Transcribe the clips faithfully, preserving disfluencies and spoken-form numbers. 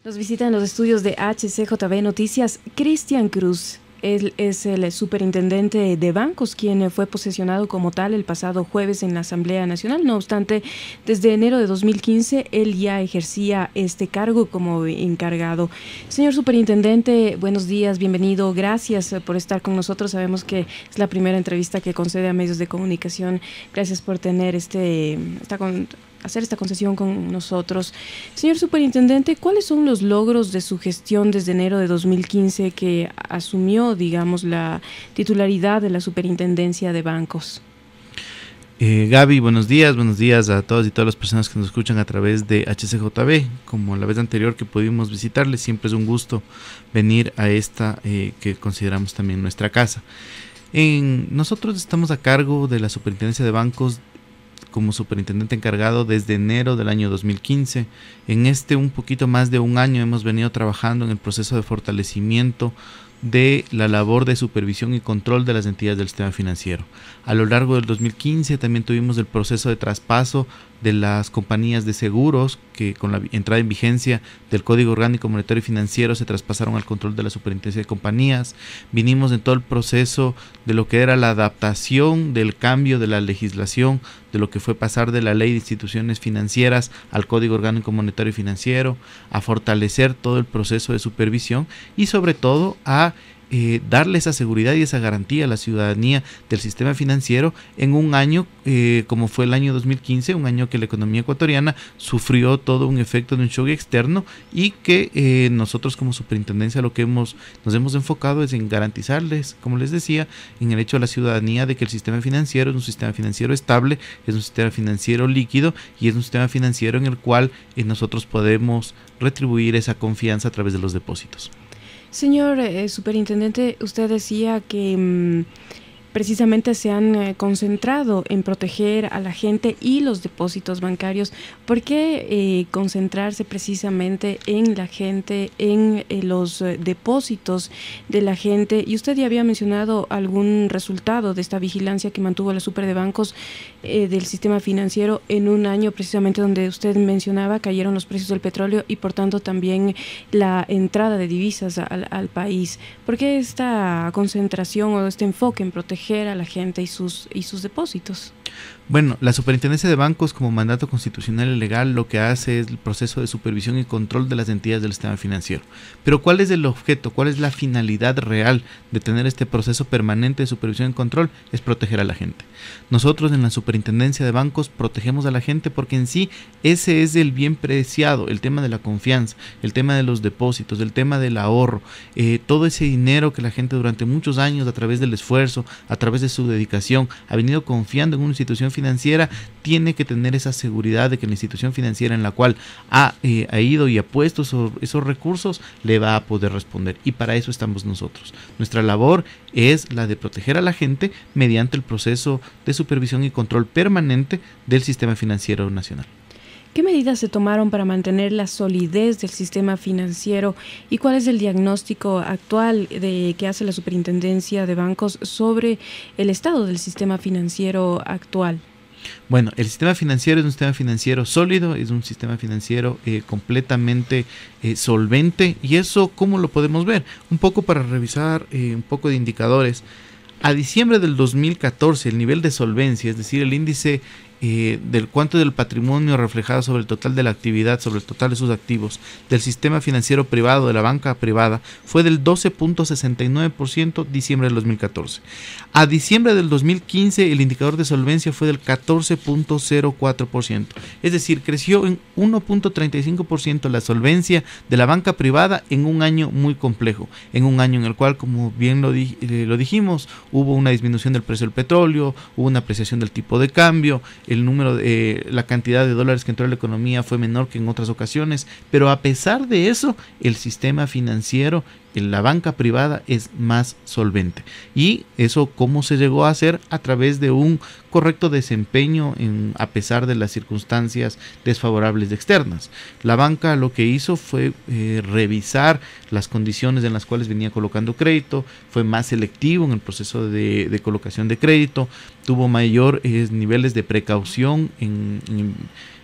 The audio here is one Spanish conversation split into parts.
Nos visita en los estudios de H C J B Noticias Cristian Cruz. Él es el superintendente de bancos, quien fue posesionado como tal el pasado jueves en la Asamblea Nacional. No obstante, desde enero de dos mil quince, él ya ejercía este cargo como encargado. Señor superintendente, buenos días, bienvenido. Gracias por estar con nosotros. Sabemos que es la primera entrevista que concede a medios de comunicación. Gracias por tener este... esta con, hacer esta concesión con nosotros. Señor superintendente, ¿cuáles son los logros de su gestión desde enero de dos mil quince que asumió, digamos, la titularidad de la superintendencia de bancos? Eh, Gaby, buenos días, buenos días a todas y todas las personas que nos escuchan a través de H C J B. Como la vez anterior que pudimos visitarles, siempre es un gusto venir a esta eh, que consideramos también nuestra casa. En, nosotros estamos a cargo de la superintendencia de bancos como superintendente encargado desde enero del año dos mil quince. En este un poquito más de un año hemos venido trabajando en el proceso de fortalecimiento de la labor de supervisión y control de las entidades del sistema financiero. A lo largo del dos mil quince también tuvimos el proceso de traspaso de las compañías de seguros que con la entrada en vigencia del Código Orgánico Monetario y Financiero se traspasaron al control de la Superintendencia de Compañías. Vinimos en todo el proceso de lo que era la adaptación del cambio de la legislación, de lo que fue pasar de la Ley de Instituciones Financieras al Código Orgánico Monetario y Financiero, a fortalecer todo el proceso de supervisión y sobre todo a Eh, darle esa seguridad y esa garantía a la ciudadanía del sistema financiero en un año eh, como fue el año dos mil quince, un año que la economía ecuatoriana sufrió todo un efecto de un shock externo y que eh, nosotros como superintendencia lo que hemos nos hemos enfocado es en garantizarles, como les decía, en el hecho a la ciudadanía de que el sistema financiero es un sistema financiero estable, es un sistema financiero líquido y es un sistema financiero en el cual eh, nosotros podemos retribuir esa confianza a través de los depósitos. Señor eh, superintendente, usted decía que mmm, precisamente se han eh, concentrado en proteger a la gente y los depósitos bancarios. ¿Por qué eh, concentrarse precisamente en la gente, en eh, los eh, depósitos de la gente? Y usted ya había mencionado algún resultado de esta vigilancia que mantuvo la Super de Bancos eh, del sistema financiero en un año precisamente donde usted mencionaba cayeron los precios del petróleo y por tanto también la entrada de divisas al, al país. ¿Por qué esta concentración o este enfoque en proteger a la gente y sus y sus depósitos? Bueno, la Superintendencia de Bancos como mandato constitucional y legal lo que hace es el proceso de supervisión y control de las entidades del sistema financiero. Pero ¿cuál es el objeto? ¿Cuál es la finalidad real de tener este proceso permanente de supervisión y control? Es proteger a la gente. Nosotros en la Superintendencia de Bancos protegemos a la gente porque en sí ese es el bien preciado, el tema de la confianza, el tema de los depósitos, el tema del ahorro, eh, todo ese dinero que la gente durante muchos años a través del esfuerzo, a través de su dedicación ha venido confiando en una institución financiera, tiene que tener esa seguridad de que la institución financiera en la cual ha, eh, ha ido y ha puesto esos, esos recursos le va a poder responder, y para eso estamos nosotros. Nuestra labor es la de proteger a la gente mediante el proceso de supervisión y control permanente del sistema financiero nacional. ¿Qué medidas se tomaron para mantener la solidez del sistema financiero y cuál es el diagnóstico actual de que hace la Superintendencia de Bancos sobre el estado del sistema financiero actual? Bueno, el sistema financiero es un sistema financiero sólido, es un sistema financiero eh, completamente eh, solvente. ¿Y eso cómo lo podemos ver? Un poco para revisar eh, un poco de indicadores. A diciembre del dos mil catorce, el nivel de solvencia, es decir, el índice eh, del cuánto del patrimonio reflejado sobre el total de la actividad, sobre el total de sus activos, del sistema financiero privado, de la banca privada, fue del doce punto sesenta y nueve por ciento diciembre del dos mil catorce. A diciembre del dos mil quince, el indicador de solvencia fue del catorce punto cero cuatro por ciento. Es decir, creció en uno punto treinta y cinco por ciento la solvencia de la banca privada en un año muy complejo, en un año en el cual, como bien lo, di eh, lo dijimos, hubo una disminución del precio del petróleo, hubo una apreciación del tipo de cambio, el número de, eh, la cantidad de dólares que entró a la economía fue menor que en otras ocasiones, pero a pesar de eso, el sistema financiero, la banca privada es más solvente. ¿Y eso cómo se llegó a hacer? A través de un correcto desempeño en, a pesar de las circunstancias desfavorables externas. La banca lo que hizo fue eh, revisar las condiciones en las cuales venía colocando crédito, fue más selectivo en el proceso de, de colocación de crédito, tuvo mayores eh, niveles de precaución en, en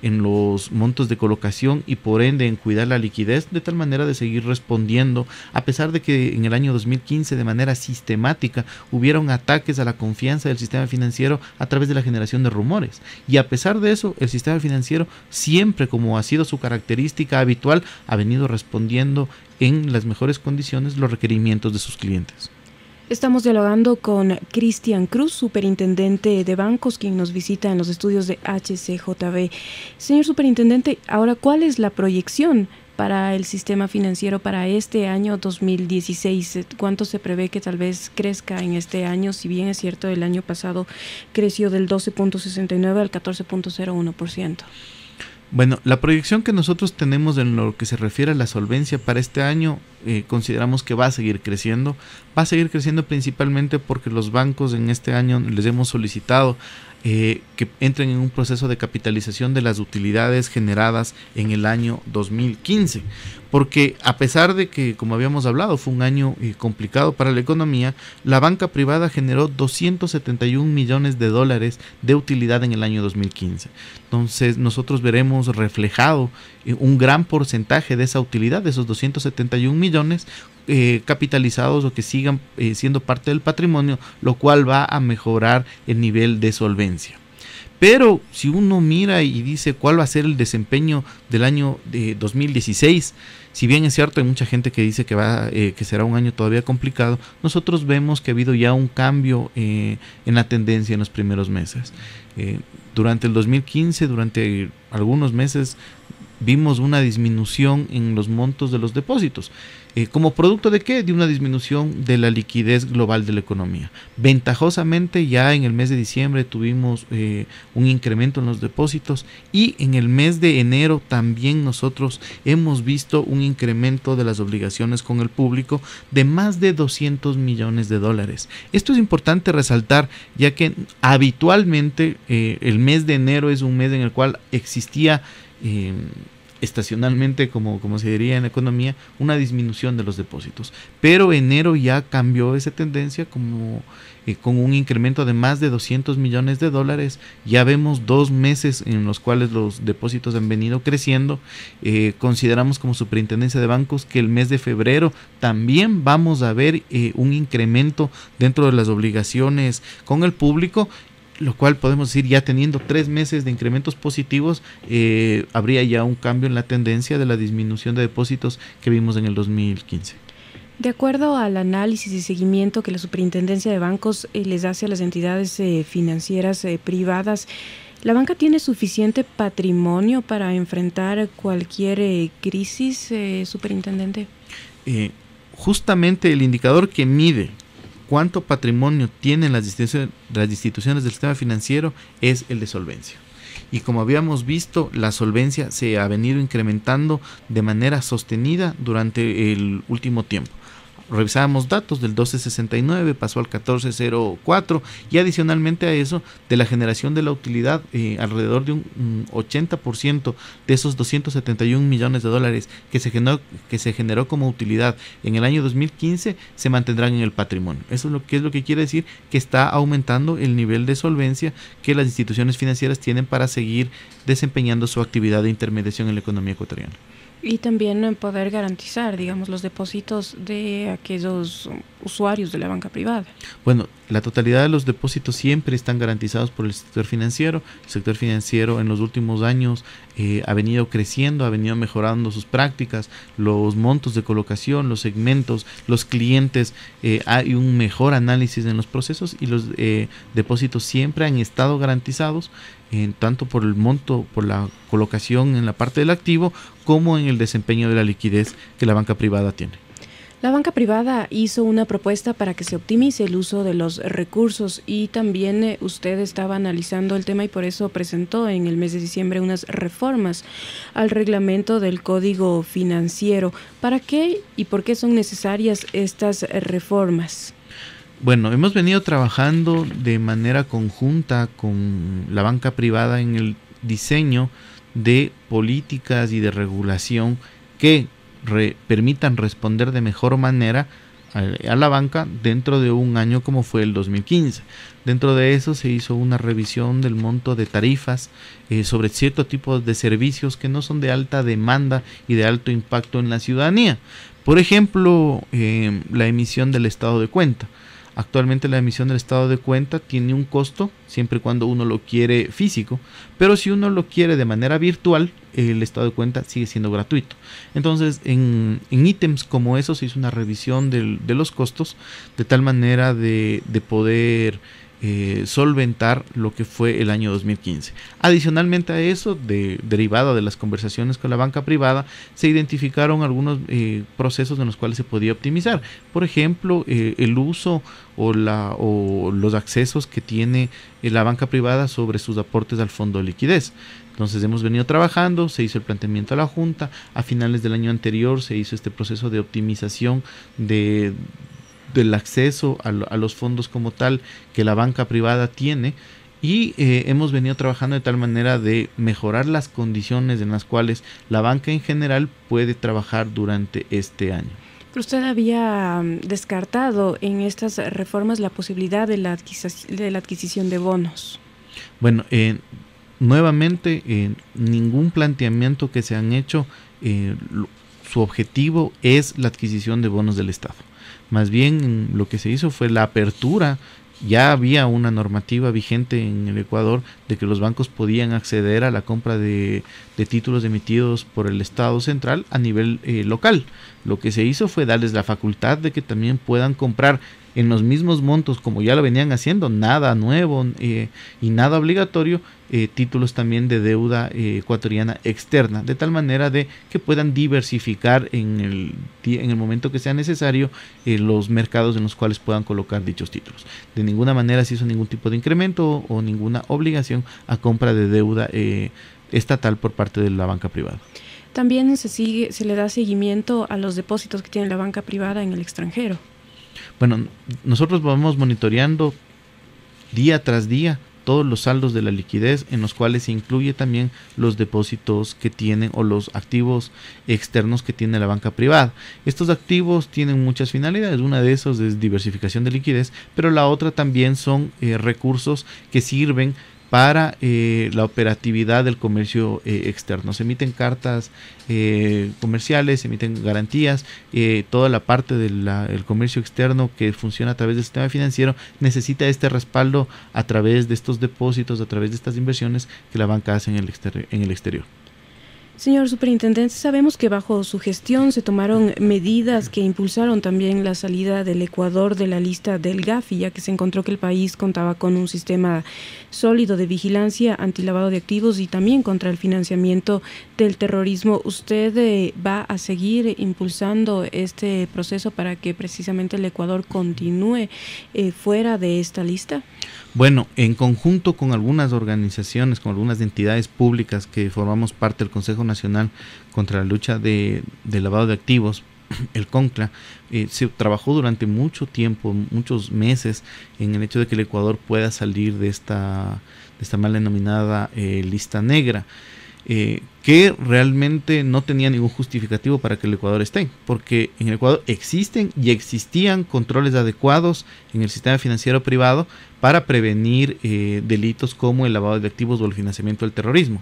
en los montos de colocación y por ende en cuidar la liquidez, de tal manera de seguir respondiendo, a pesar de que en el año dos mil quince de manera sistemática hubieron ataques a la confianza del sistema financiero a través de la generación de rumores. Y a pesar de eso, el sistema financiero siempre, como ha sido su característica habitual, ha venido respondiendo en las mejores condiciones los requerimientos de sus clientes. Estamos dialogando con Cristian Cruz, superintendente de bancos, quien nos visita en los estudios de H C J B. Señor superintendente, ahora, ¿cuál es la proyección para el sistema financiero para este año dos mil dieciséis? ¿Cuánto se prevé que tal vez crezca en este año? Si bien es cierto, el año pasado creció del doce punto sesenta y nueve al catorce punto cero uno por ciento. Bueno, la proyección que nosotros tenemos en lo que se refiere a la solvencia para este año, eh, consideramos que va a seguir creciendo. Va a seguir creciendo principalmente porque los bancos en este año les hemos solicitado eh, que entren en un proceso de capitalización de las utilidades generadas en el año dos mil quince. Porque a pesar de que, como habíamos hablado, fue un año eh, complicado para la economía, la banca privada generó doscientos setenta y un millones de dólares de utilidad en el año dos mil quince. Entonces nosotros veremos reflejado eh, un gran porcentaje de esa utilidad, de esos doscientos setenta y un millones, eh, capitalizados o que sigan eh, siendo parte del patrimonio, lo cual va a mejorar el nivel de solvencia. Pero si uno mira y dice cuál va a ser el desempeño del año de dos mil dieciséis, si bien es cierto, hay mucha gente que dice que va eh, que será un año todavía complicado, nosotros vemos que ha habido ya un cambio eh, en la tendencia en los primeros meses. Eh, durante el dos mil quince, durante algunos meses, vimos una disminución en los montos de los depósitos. Eh, ¿Como producto de qué? De una disminución de la liquidez global de la economía. Ventajosamente, ya en el mes de diciembre tuvimos eh, un incremento en los depósitos y en el mes de enero también nosotros hemos visto un incremento de las obligaciones con el público de más de doscientos millones de dólares. Esto es importante resaltar, ya que habitualmente eh, el mes de enero es un mes en el cual existía eh, estacionalmente, como, como se diría en la economía, una disminución de los depósitos. Pero enero ya cambió esa tendencia como eh, con un incremento de más de doscientos millones de dólares. Ya vemos dos meses en los cuales los depósitos han venido creciendo. Eh, consideramos como Superintendencia de Bancos que el mes de febrero también vamos a ver eh, un incremento dentro de las obligaciones con el público, lo cual podemos decir, ya teniendo tres meses de incrementos positivos, eh, habría ya un cambio en la tendencia de la disminución de depósitos que vimos en el dos mil quince. De acuerdo al análisis y seguimiento que la Superintendencia de Bancos eh, les hace a las entidades eh, financieras eh, privadas, ¿la banca tiene suficiente patrimonio para enfrentar cualquier eh, crisis, eh, superintendente? Eh, justamente el indicador que mide cuánto patrimonio tienen las instituciones, las instituciones del sistema financiero es el de solvencia. Y como habíamos visto, la solvencia se ha venido incrementando de manera sostenida durante el último tiempo. Revisábamos datos del doce punto sesenta y nueve, pasó al catorce punto cero cuatro y adicionalmente a eso, de la generación de la utilidad, eh, alrededor de un, un ochenta por ciento de esos doscientos setenta y un millones de dólares que se, generó, que se generó como utilidad en el año dos mil quince se mantendrán en el patrimonio. Eso es lo que es lo que quiere decir que está aumentando el nivel de solvencia que las instituciones financieras tienen para seguir desempeñando su actividad de intermediación en la economía ecuatoriana. Y también poder garantizar, digamos, los depósitos de aquellos usuarios de la banca privada. Bueno, la totalidad de los depósitos siempre están garantizados por el sector financiero. El sector financiero en los últimos años eh, ha venido creciendo, ha venido mejorando sus prácticas, los montos de colocación, los segmentos, los clientes, eh, hay un mejor análisis en los procesos y los eh, depósitos siempre han estado garantizados, eh, tanto por el monto, por la colocación en la parte del activo, como en el desempeño de la liquidez que la banca privada tiene. La banca privada hizo una propuesta para que se optimice el uso de los recursos y también eh, usted estaba analizando el tema y por eso presentó en el mes de diciembre unas reformas al reglamento del Código Financiero. ¿Para qué y por qué son necesarias estas reformas? Bueno, hemos venido trabajando de manera conjunta con la banca privada en el diseño de políticas y de regulación que Re, permitan responder de mejor manera a, a la banca dentro de un año como fue el dos mil quince. Dentro de eso se hizo una revisión del monto de tarifas eh, sobre cierto tipo de servicios que no son de alta demanda y de alto impacto en la ciudadanía. Por ejemplo, eh, la emisión del estado de cuenta. Actualmente la emisión del estado de cuenta tiene un costo siempre y cuando uno lo quiere físico, pero si uno lo quiere de manera virtual, el estado de cuenta sigue siendo gratuito. Entonces en, en ítems como eso se hizo una revisión del, de los costos de tal manera de, de poder eh, solventar lo que fue el año dos mil quince. Adicionalmente a eso, de, derivado de las conversaciones con la banca privada, se identificaron algunos eh, procesos en los cuales se podía optimizar. Por ejemplo, eh, el uso o, la, o los accesos que tiene eh, la banca privada sobre sus aportes al fondo de liquidez. Entonces hemos venido trabajando, se hizo el planteamiento a la Junta, a finales del año anterior se hizo este proceso de optimización de del acceso a, lo, a los fondos como tal que la banca privada tiene y eh, hemos venido trabajando de tal manera de mejorar las condiciones en las cuales la banca en general puede trabajar durante este año. Pero usted había descartado en estas reformas la posibilidad de la, adquis- de la adquisición de bonos. Bueno, eh, nuevamente eh, ningún planteamiento que se han hecho, eh, lo, su objetivo es la adquisición de bonos del Estado. Más bien lo que se hizo fue la apertura. Ya había una normativa vigente en el Ecuador de que los bancos podían acceder a la compra de, de títulos emitidos por el Estado central a nivel eh, local. Lo que se hizo fue darles la facultad de que también puedan comprar en los mismos montos como ya lo venían haciendo, nada nuevo eh, y nada obligatorio, eh, títulos también de deuda eh, ecuatoriana externa, de tal manera de que puedan diversificar en el, en el momento que sea necesario eh, los mercados en los cuales puedan colocar dichos títulos. De ninguna manera se hizo ningún tipo de incremento o ninguna obligación a compra de deuda eh, estatal por parte de la banca privada. También se sigue, se le da seguimiento a los depósitos que tiene la banca privada en el extranjero. Bueno, nosotros vamos monitoreando día tras día todos los saldos de la liquidez, en los cuales se incluye también los depósitos que tienen o los activos externos que tiene la banca privada. Estos activos tienen muchas finalidades, una de esas es diversificación de liquidez, pero la otra también son eh, recursos que sirven para eh, la operatividad del comercio eh, externo. Se emiten cartas eh, comerciales, se emiten garantías, eh, toda la parte del comercio externo que funciona a través del sistema financiero necesita este respaldo a través de estos depósitos, a través de estas inversiones que la banca hace en el, exter- en el exterior. Señor Superintendente, sabemos que bajo su gestión se tomaron medidas que impulsaron también la salida del Ecuador de la lista del Gafi, ya que se encontró que el país contaba con un sistema sólido de vigilancia antilavado de activos y también contra el financiamiento del terrorismo. ¿Usted eh, va a seguir impulsando este proceso para que precisamente el Ecuador continúe eh, fuera de esta lista? Bueno, en conjunto con algunas organizaciones, con algunas entidades públicas que formamos parte del Consejo Nacional contra la lucha de, de lavado de activos, el CONCLA, eh, se trabajó durante mucho tiempo, muchos meses, en el hecho de que el Ecuador pueda salir de esta, de esta mal denominada eh, lista negra. Eh, que realmente no tenía ningún justificativo para que el Ecuador esté, porque en el Ecuador existen y existían controles adecuados en el sistema financiero privado para prevenir eh, delitos como el lavado de activos o el financiamiento del terrorismo.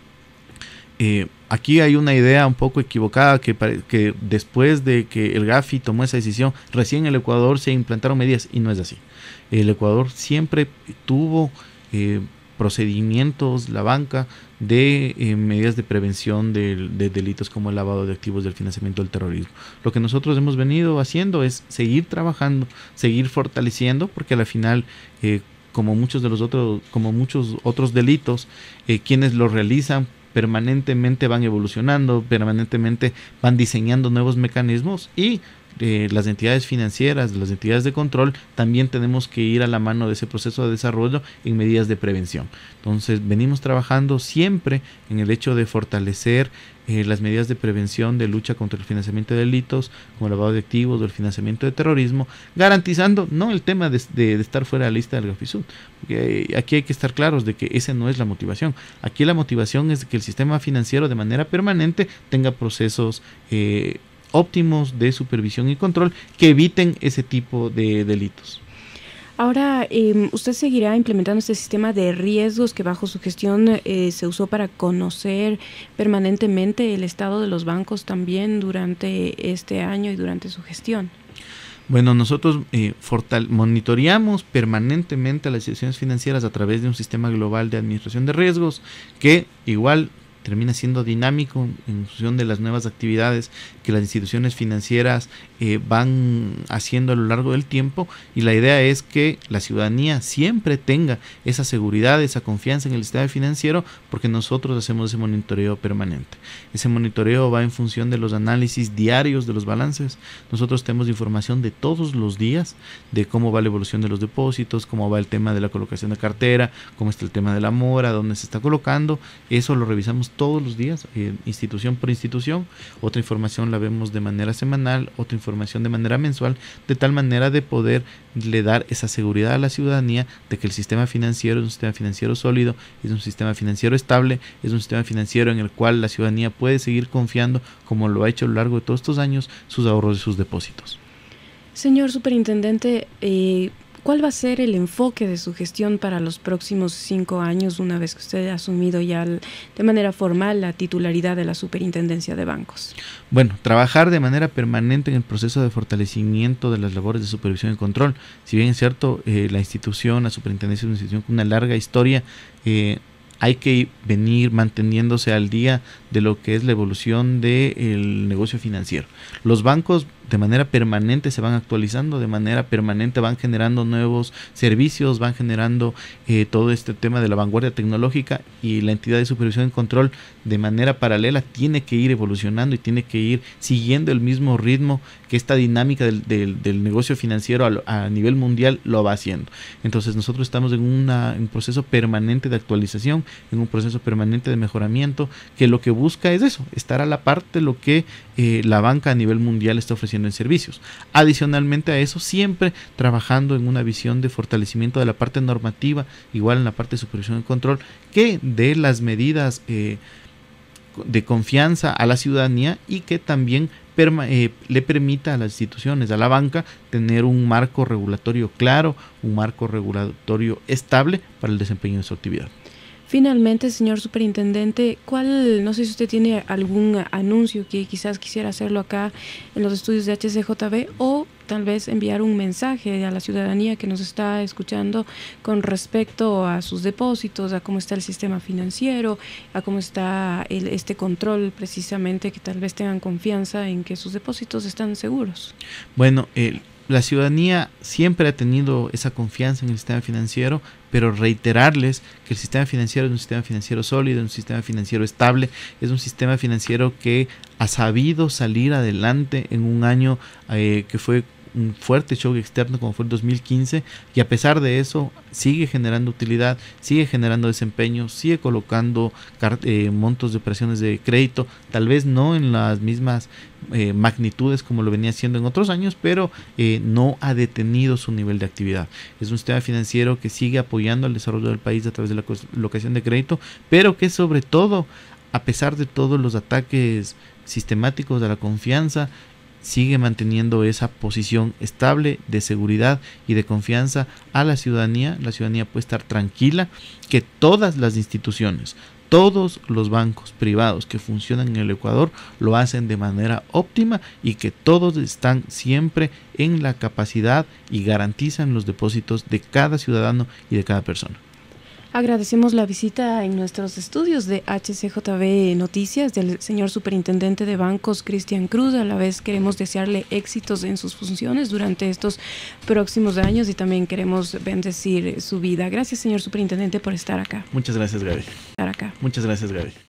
Eh, aquí hay una idea un poco equivocada que, que después de que el Gafi tomó esa decisión, recién en el Ecuador se implantaron medidas y no es así. El Ecuador siempre tuvo eh, procedimientos, la banca, de eh, medidas de prevención de, de delitos como el lavado de activos, del financiamiento del terrorismo. Lo que nosotros hemos venido haciendo es seguir trabajando, seguir fortaleciendo, porque al final, eh, como muchos de los otros, como muchos otros delitos, eh, quienes lo realizan permanentemente van evolucionando, permanentemente van diseñando nuevos mecanismos y eh, las entidades financieras, las entidades de control, también tenemos que ir a la mano de ese proceso de desarrollo en medidas de prevención. Entonces venimos trabajando siempre en el hecho de fortalecer eh, las medidas de prevención de lucha contra el financiamiento de delitos, como el lavado de activos o el financiamiento de terrorismo, garantizando no el tema de, de, de estar fuera de la lista del Gafisud, porque eh, aquí hay que estar claros de que esa no es la motivación. Aquí la motivación es que el sistema financiero de manera permanente tenga procesos eh, óptimos de supervisión y control que eviten ese tipo de delitos. Ahora, eh, ¿usted seguirá implementando este sistema de riesgos que bajo su gestión eh, se usó para conocer permanentemente el estado de los bancos también durante este año y durante su gestión? Bueno, nosotros eh, fortal- monitoreamos permanentemente a las instituciones financieras a través de un sistema global de administración de riesgos que igual termina siendo dinámico en función de las nuevas actividades que las instituciones financieras eh, van haciendo a lo largo del tiempo, y la idea es que la ciudadanía siempre tenga esa seguridad, esa confianza en el sistema financiero, porque nosotros hacemos ese monitoreo permanente. Ese monitoreo va en función de los análisis diarios de los balances. Nosotros tenemos información de todos los días de cómo va la evolución de los depósitos, cómo va el tema de la colocación de cartera, cómo está el tema de la mora, dónde se está colocando. Eso lo revisamos todos los días, eh, institución por institución. Otra información la vemos de manera semanal, otra información de manera mensual, de tal manera de poderle dar esa seguridad a la ciudadanía de que el sistema financiero es un sistema financiero sólido, es un sistema financiero estable, es un sistema financiero en el cual la ciudadanía puede seguir confiando, como lo ha hecho a lo largo de todos estos años, sus ahorros y sus depósitos. Señor Superintendente, eh, ¿cuál va a ser el enfoque de su gestión para los próximos cinco años, una vez que usted ha asumido ya el, de manera formal la titularidad de la Superintendencia de Bancos? Bueno, trabajar de manera permanente en el proceso de fortalecimiento de las labores de supervisión y control. Si bien es cierto, eh, la institución, la Superintendencia es una institución con una larga historia, eh, hay que venir manteniéndose al día de lo que es la evolución del negocio financiero. Los bancos de manera permanente se van actualizando, de manera permanente van generando nuevos servicios, van generando eh, todo este tema de la vanguardia tecnológica, y la entidad de supervisión y control de manera paralela tiene que ir evolucionando y tiene que ir siguiendo el mismo ritmo que esta dinámica del, del, del negocio financiero a, a nivel mundial lo va haciendo. Entonces nosotros estamos en, una, en un proceso permanente de actualización, en un proceso permanente de mejoramiento, que lo que busca es eso, estar a la par de lo que eh, la banca a nivel mundial está ofreciendo en servicios. Adicionalmente a eso, siempre trabajando en una visión de fortalecimiento de la parte normativa, igual en la parte de supervisión y control, que dé las medidas eh, de confianza a la ciudadanía, y que también perma, eh, le permita a las instituciones, a la banca, tener un marco regulatorio claro, un marco regulatorio estable para el desempeño de su actividad. Finalmente, señor Superintendente, ¿cuál, no sé si usted tiene algún anuncio que quizás quisiera hacerlo acá en los estudios de H C J B, o tal vez enviar un mensaje a la ciudadanía que nos está escuchando con respecto a sus depósitos, a cómo está el sistema financiero, a cómo está el, este control precisamente, que tal vez tengan confianza en que sus depósitos están seguros? Bueno, el la ciudadanía siempre ha tenido esa confianza en el sistema financiero, pero reiterarles que el sistema financiero es un sistema financiero sólido, un sistema financiero estable, es un sistema financiero que ha sabido salir adelante en un año eh, que fue un fuerte shock externo como fue el dos mil quince, y a pesar de eso sigue generando utilidad, sigue generando desempeño, sigue colocando eh, montos de operaciones de crédito, tal vez no en las mismas eh, magnitudes como lo venía haciendo en otros años, pero eh, no ha detenido su nivel de actividad. Es un sistema financiero que sigue apoyando el desarrollo del país a través de la colocación de crédito, pero que sobre todo, a pesar de todos los ataques sistemáticos a la confianza, sigue manteniendo esa posición estable de seguridad y de confianza a la ciudadanía. La ciudadanía puede estar tranquila que todas las instituciones, todos los bancos privados que funcionan en el Ecuador lo hacen de manera óptima, y que todos están siempre en la capacidad y garantizan los depósitos de cada ciudadano y de cada persona. Agradecemos la visita en nuestros estudios de H C J B Noticias del señor Superintendente de Bancos, Cristian Cruz. A la vez queremos desearle éxitos en sus funciones durante estos próximos años, y también queremos bendecir su vida. Gracias, señor Superintendente, por estar acá. Muchas gracias, Gaby. Estar acá. Muchas gracias, Gaby.